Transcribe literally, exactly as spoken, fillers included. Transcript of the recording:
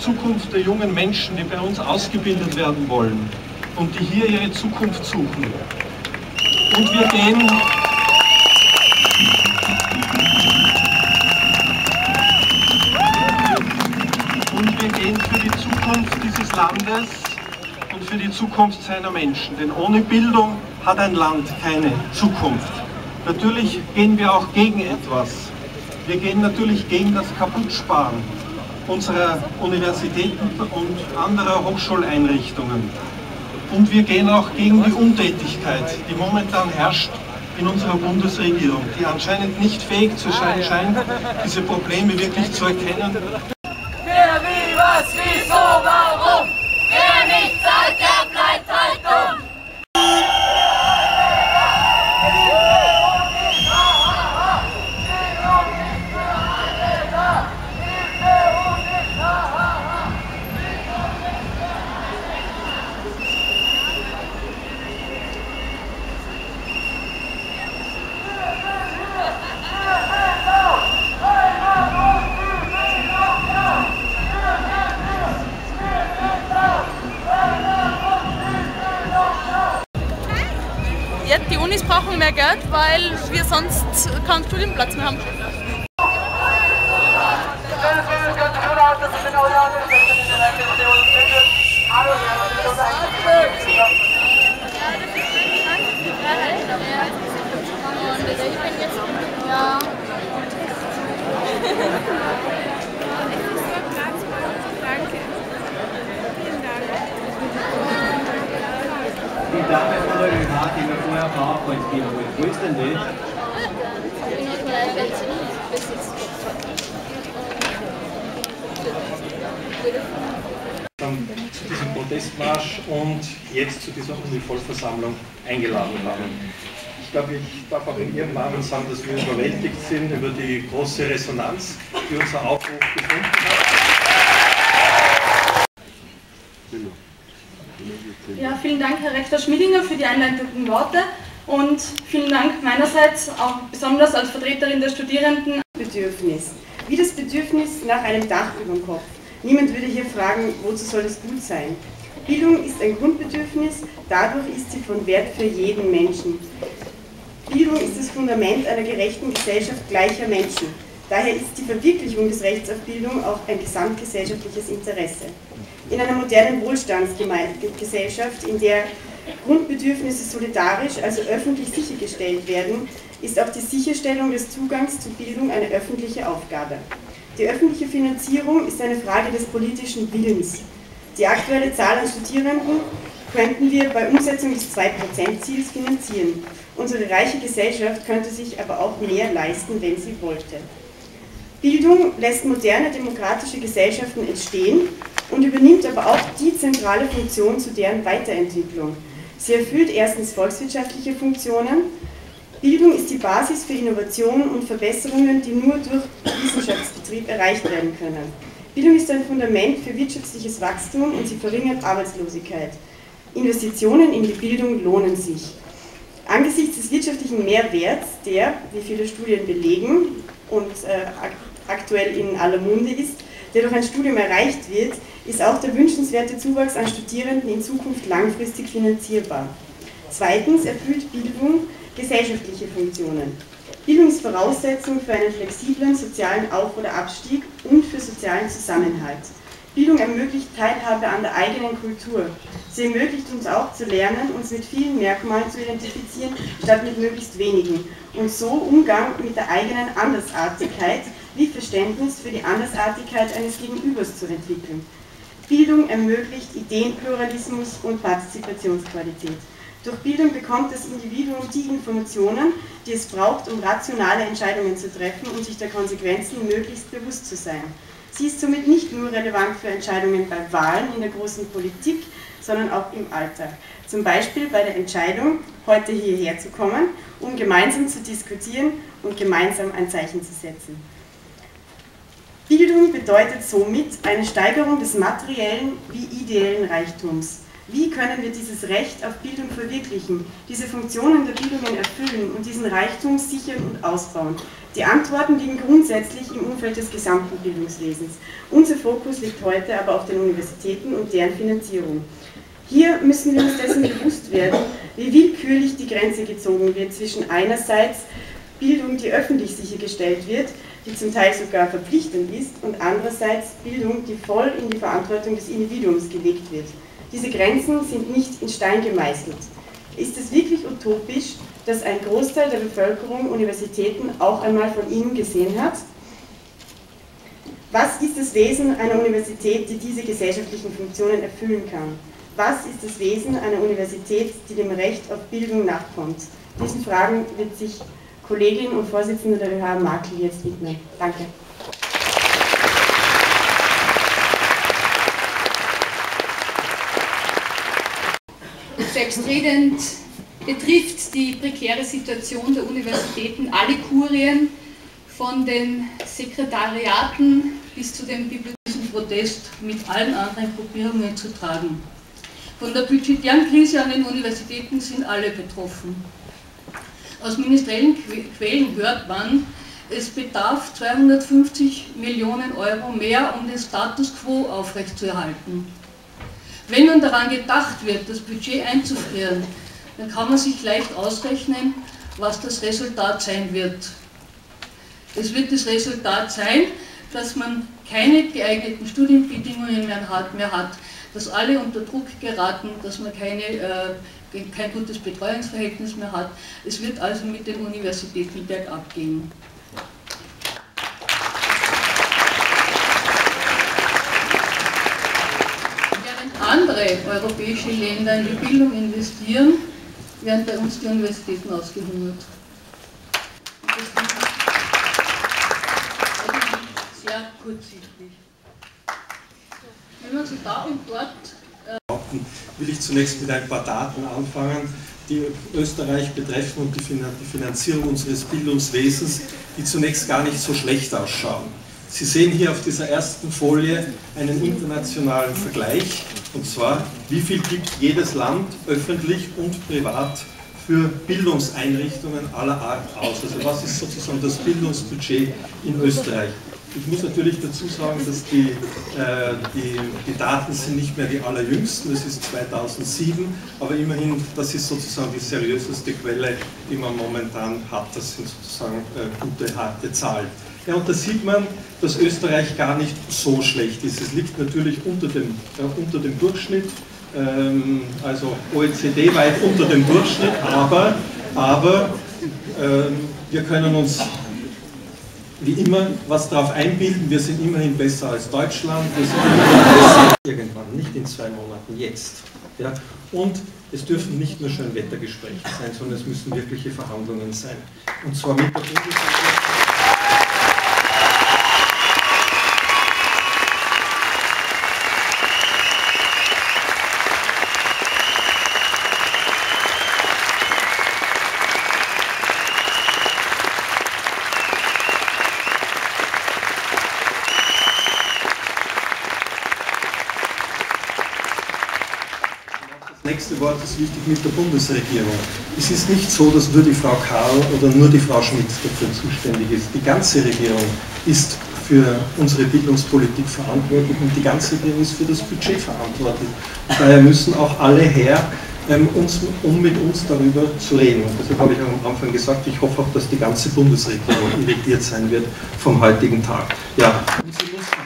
Zukunft der jungen Menschen, die bei uns ausgebildet werden wollen und die hier ihre Zukunft suchen. Und wir gehen und wir gehen für die Zukunft dieses Landes und für die Zukunft seiner Menschen. Denn ohne Bildung hat ein Land keine Zukunft. Natürlich gehen wir auch gegen etwas. Wir gehen natürlich gegen das Kaputtsparen unserer Universitäten und anderer Hochschuleinrichtungen. Und wir gehen auch gegen die Untätigkeit, die momentan herrscht in unserer Bundesregierung, die anscheinend nicht fähig zu sein scheint, diese Probleme wirklich zu erkennen. Wer wie, was, wieso, warum? Wer nicht zahlt, der bleibt halt dumm. Ja, die Unis brauchen mehr Geld, weil wir sonst keinen Studienplatz mehr haben. Die Dame von der ÖH, die wir vorher PowerPoint geben wollen, wo ist denn die? Zu diesem Protestmarsch und jetzt zu dieser Uni-Vollversammlung eingeladen haben. Ich glaube, ich darf auch in Ihrem Namen sagen, dass wir überwältigt sind über die große Resonanz, die unser Aufruf gefunden hat. Ja, vielen Dank, Herr Rektor Schmidinger, für die einleitenden Worte und vielen Dank meinerseits auch besonders als Vertreterin der Studierenden. Bedürfnis. Wie das Bedürfnis nach einem Dach über dem Kopf. Niemand würde hier fragen, wozu soll es gut sein? Bildung ist ein Grundbedürfnis, dadurch ist sie von Wert für jeden Menschen. Bildung ist das Fundament einer gerechten Gesellschaft gleicher Menschen. Daher ist die Verwirklichung des Rechts auf Bildung auch ein gesamtgesellschaftliches Interesse. In einer modernen Wohlstandsgesellschaft, in der Grundbedürfnisse solidarisch, also öffentlich sichergestellt werden, ist auch die Sicherstellung des Zugangs zu Bildung eine öffentliche Aufgabe. Die öffentliche Finanzierung ist eine Frage des politischen Willens. Die aktuelle Zahl an Studierenden könnten wir bei Umsetzung des zwei Prozent Ziels finanzieren. Unsere reiche Gesellschaft könnte sich aber auch mehr leisten, wenn sie wollte. Bildung lässt moderne demokratische Gesellschaften entstehen und übernimmt aber auch die zentrale Funktion zu deren Weiterentwicklung. Sie erfüllt erstens volkswirtschaftliche Funktionen. Bildung ist die Basis für Innovationen und Verbesserungen, die nur durch Wissenschaftsbetrieb erreicht werden können. Bildung ist ein Fundament für wirtschaftliches Wachstum und sie verringert Arbeitslosigkeit. Investitionen in die Bildung lohnen sich. Angesichts des wirtschaftlichen Mehrwerts, der, wie viele Studien belegen und äh, aktuell in aller Munde ist, der durch ein Studium erreicht wird, ist auch der wünschenswerte Zuwachs an Studierenden in Zukunft langfristig finanzierbar. Zweitens erfüllt Bildung gesellschaftliche Funktionen. Bildung ist Voraussetzung für einen flexiblen sozialen Auf- oder Abstieg und für sozialen Zusammenhalt. Bildung ermöglicht Teilhabe an der eigenen Kultur. Sie ermöglicht uns auch zu lernen, uns mit vielen Merkmalen zu identifizieren, statt mit möglichst wenigen, und so Umgang mit der eigenen Andersartigkeit wie Verständnis für die Andersartigkeit eines Gegenübers zu entwickeln. Bildung ermöglicht Ideenpluralismus und Partizipationsqualität. Durch Bildung bekommt das Individuum die Informationen, die es braucht, um rationale Entscheidungen zu treffen und sich der Konsequenzen möglichst bewusst zu sein. Sie ist somit nicht nur relevant für Entscheidungen bei Wahlen in der großen Politik, sondern auch im Alltag. Zum Beispiel bei der Entscheidung, heute hierher zu kommen, um gemeinsam zu diskutieren und gemeinsam ein Zeichen zu setzen. Bildung bedeutet somit eine Steigerung des materiellen wie ideellen Reichtums. Wie können wir dieses Recht auf Bildung verwirklichen, diese Funktionen der Bildungen erfüllen und diesen Reichtum sichern und ausbauen? Die Antworten liegen grundsätzlich im Umfeld des gesamten Bildungswesens. Unser Fokus liegt heute aber auf den Universitäten und deren Finanzierung. Hier müssen wir uns dessen bewusst werden, wie willkürlich die Grenze gezogen wird zwischen einerseits Bildung, die öffentlich sichergestellt wird, die zum Teil sogar verpflichtend ist, und andererseits Bildung, die voll in die Verantwortung des Individuums gelegt wird. Diese Grenzen sind nicht in Stein gemeißelt. Ist es wirklich utopisch, dass ein Großteil der Bevölkerung Universitäten auch einmal von ihnen gesehen hat? Was ist das Wesen einer Universität, die diese gesellschaftlichen Funktionen erfüllen kann? Was ist das Wesen einer Universität, die dem Recht auf Bildung nachkommt? Diesen Fragen wird sich Kollegin und Vorsitzende der ÖH Markl jetzt widmen. Danke. Selbstredend betrifft die prekäre Situation der Universitäten alle Kurien, von den Sekretariaten bis zu dem bibliothekischen Protest mit allen anderen Gruppierungen zu tragen. Von der budgetären Krise an den Universitäten sind alle betroffen. Aus ministeriellen Quellen hört man, es bedarf zweihundertfünfzig Millionen Euro mehr, um den Status quo aufrechtzuerhalten. Wenn nun daran gedacht wird, das Budget einzufrieren, dann kann man sich leicht ausrechnen, was das Resultat sein wird. Es wird das Resultat sein, dass man keine geeigneten Studienbedingungen mehr hat, mehr hat, dass alle unter Druck geraten, dass man keine, äh, kein gutes Betreuungsverhältnis mehr hat. Es wird also mit den Universitäten bergab gehen. Während andere europäische Länder in die Bildung investieren, werden bei uns die Universitäten ausgehungert. Sehr kurzsichtig. Wenn man so da und dort äh will ich zunächst mit ein paar Daten anfangen, die Österreich betreffen und die Finanzierung unseres Bildungswesens, die zunächst gar nicht so schlecht ausschauen. Sie sehen hier auf dieser ersten Folie einen internationalen Vergleich, und zwar, wie viel gibt jedes Land öffentlich und privat für Bildungseinrichtungen aller Art aus. Also was ist sozusagen das Bildungsbudget in Österreich? Ich muss natürlich dazu sagen, dass die, äh, die, die Daten sind nicht mehr die allerjüngsten, das ist zweitausendsieben, aber immerhin, das ist sozusagen die seriöseste Quelle, die man momentan hat. Das sind sozusagen äh, gute, harte Zahlen. Ja, und da sieht man, dass Österreich gar nicht so schlecht ist. Es liegt natürlich unter dem, äh, unter dem Durchschnitt, ähm, also O E C D weit unter dem Durchschnitt, aber, aber äh, wir können uns wie immer was darauf einbilden, wir sind immerhin besser als Deutschland, wir sind immerhin besser irgendwann, nicht in zwei Monaten, jetzt. Ja? Und es dürfen nicht nur Schönwettergespräche sein, sondern es müssen wirkliche Verhandlungen sein. Und zwar mit der Bundesregierung. Das nächste Wort ist wichtig mit der Bundesregierung. Es ist nicht so, dass nur die Frau Karl oder nur die Frau Schmidt dafür zuständig ist. Die ganze Regierung ist für unsere Bildungspolitik verantwortlich und die ganze Regierung ist für das Budget verantwortlich. Und daher müssen auch alle her, ähm, uns, um mit uns darüber zu reden. Und deshalb habe ich auch am Anfang gesagt, ich hoffe auch, dass die ganze Bundesregierung irritiert sein wird vom heutigen Tag. Ja, und sie muss